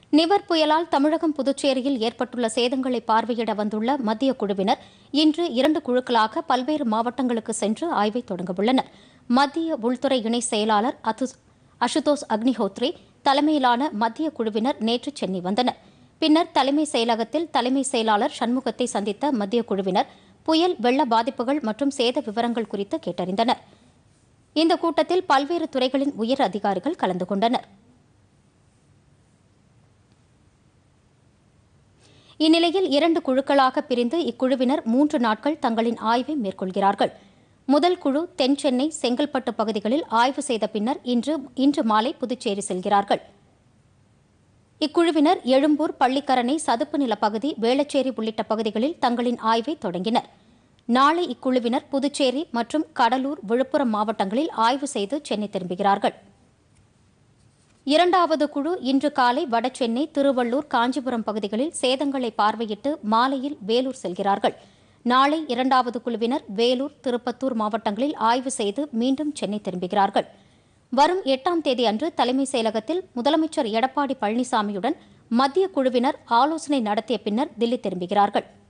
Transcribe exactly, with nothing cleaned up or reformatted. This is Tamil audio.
நிவர் புயலால் தமிழகம் புதுச்சேரியில் ஏற்பட்டுள்ள சேதங்களை பார்வையிட வந்துள்ள மத்திய குழுவினர் இன்று இரண்டு குழுக்களாக பல்வேறு மாவட்டங்களுக்கு சென்று ஆய்வை தொடங்கவுள்ளனர். மத்திய உள்துறை இணை செயலாளர் அசுதோஷ் அக்னிஹோத்ரி தலைமையிலான மத்திய குழுவினர் நேற்று சென்னை வந்தனர். பின்னர் தலைமை செயலகத்தில் தலைமை செயலாளர் சண்முகத்தை சந்தித்த மத்திய குழுவினர் புயல் வெள்ள பாதிப்புகள் மற்றும் சேத விவரங்கள் குறித்து கேட்டறிந்தனர். இந்த கூட்டத்தில் பல்வேறு துறைகளின் உயர் அதிகாரிகள் கலந்து கொண்டனர். இந்நிலையில் இரண்டு குழுக்களாக பிரிந்து இக்குழுவினர் மூன்று நாட்கள் தங்களின் ஆய்வை மேற்கொள்கிறார்கள். முதல் குழு தென் சென்னை, செங்கல்பட்டு பகுதிகளில் ஆய்வு செய்த பின்னர் இன்று இன்று மாலை புதுச்சேரி செல்கிறார்கள். இக்குழுவினர் எழும்பூர், பள்ளிக்கரணை, சதுப்பு நில பகுதி, வேளச்சேரி உள்ளிட்ட பகுதிகளில் தங்களின் ஆய்வை தொடங்கினர். நாளை இக்குழுவினர் புதுச்சேரி மற்றும் கடலூர், விழுப்புரம் மாவட்டங்களில் ஆய்வு செய்து சென்னை திரும்புகிறார்கள். இரண்டாவது குழு இன்று காலை வடசென்னை, திருவள்ளூர், காஞ்சிபுரம் பகுதிகளில் சேதங்களை பார்வையிட்டு மாலையில் வேலூர் செல்கிறார்கள். நாளை இரண்டாவது குழுவினர் வேலூர், திருப்பத்தூர் மாவட்டங்களில் ஆய்வு செய்து மீண்டும் சென்னை திரும்புகிறார்கள். வரும் எட்டாம் தேதி அன்று தலைமைச் செயலகத்தில் முதலமைச்சர் எடப்பாடி பழனிசாமியுடன் மத்திய குழுவினர் ஆலோசனை நடத்திய பின்னர் தில்லி திரும்புகிறார்கள்.